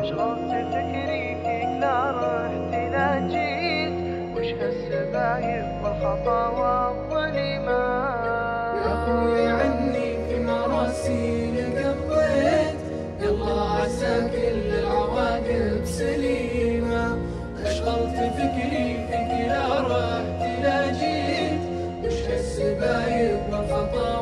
أشغلت فكري فيك لا رحت لا جيت، وش هالسبايب والخطا والظلمات. يا خوي عني في مراسيل قضيت، يلا عسى كل العواقب سليمة. أشغلت فكري فيك لا رحت لا جيت، وش هالسبايب والخطا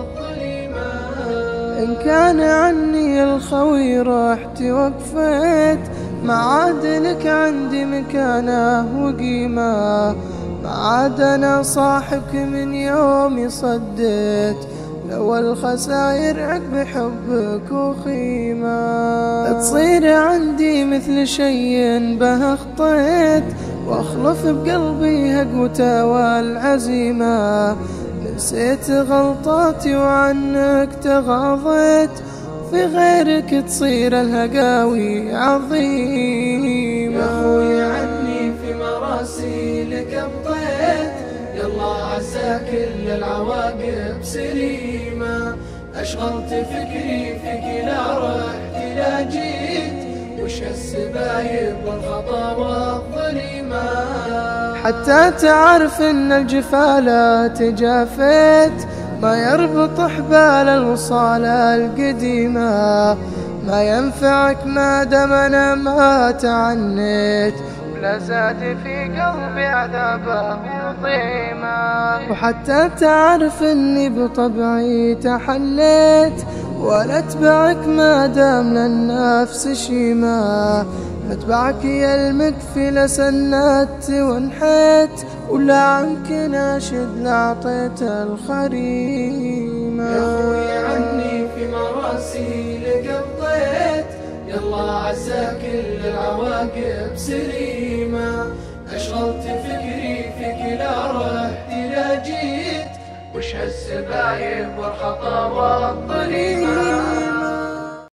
والظلمات. إن كان عني الخوي رحت وقفت، ما عاد لك عندي مكانه وقيمة. ما عاد أنا صاحبك من يومي صديت، لو الخساير عقب حبك وخيمة. تصير عندي مثل شي به خطيت، واخلف بقلبي هقوته والعزيمة. نسيت غلطاتي وعنك تغاضيت، في غيرك تصير الهقاوي عظيمة. يا خوي عني في مراسيلك قضيت، يلا عسى كل العواقب سليمة. أشغلت فكري فيك لا رحت لا جيت، وش هالسبايب والخطا والظلمات. حتى تعرف ان الجفا تجافيت، ما يربط حبال الوصال القديمة. ما ينفعك ما دام انا ما تعنيت، ولا زاد في قلبي عذابه وضيمة. وحتى تعرف اني بطبعي تحليت، ولا اتبعك ما دام للنفس شيمة. متبعك يا المكفي لسنت وانحيت، ولا عنك ناشد لعطيت الخريمة. يا خوي عني في مراسيلك قضيت، يلا عسى كل العواقب سليمة. أشغلت فكري فيك لا رحت لا جيت، وش هالسبايب والخطا والظلمات.